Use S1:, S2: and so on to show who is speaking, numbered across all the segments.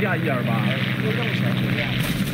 S1: 下128，
S2: 又用钱不一样。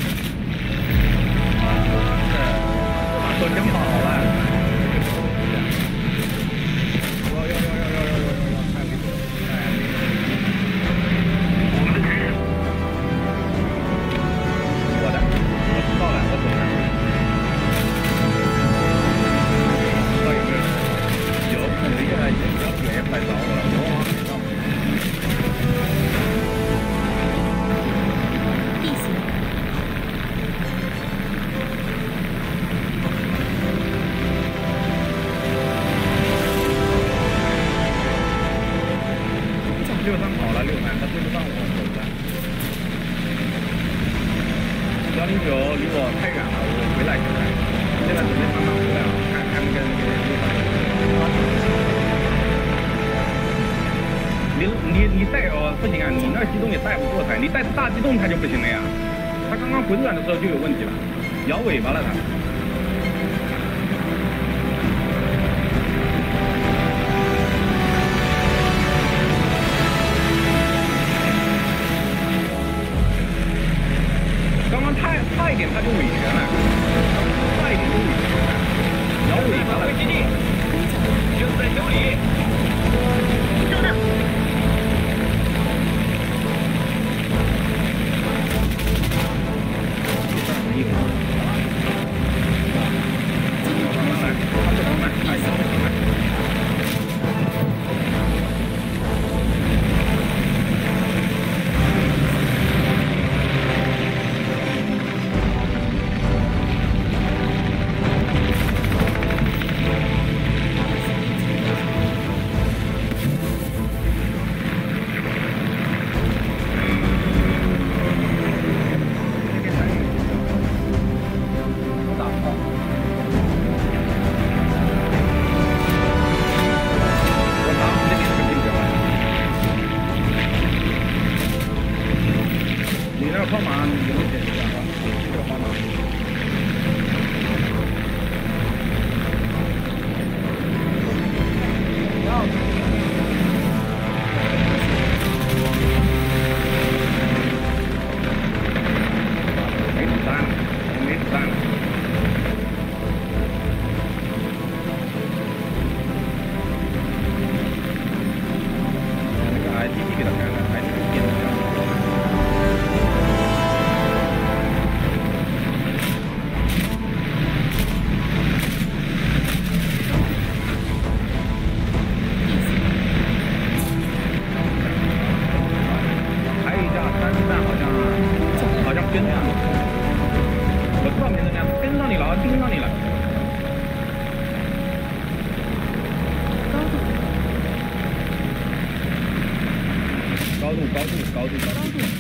S1: 都讲饱了。63跑了63，他追不上我，走的。109离我太远了，我回来现在准备慢慢回来啊，看那个你带哦不行啊，你那机动也带不过他，你带大机动他就不行了呀。他刚刚滚转的时候就有问题了，摇尾巴了他。差一点他就尾旋了，差一点就尾旋了，摇尾巴了。基地就在修理，就这。一个。慢慢来，他不能慢，他也不能慢。号码你有没有写一下啊？这个号码。没子弹了，没子弹了。那个 IDP 给他开了 ，IDP 点的这样。好像跟上你，我知道没人家跟上你了，盯上你了。高度。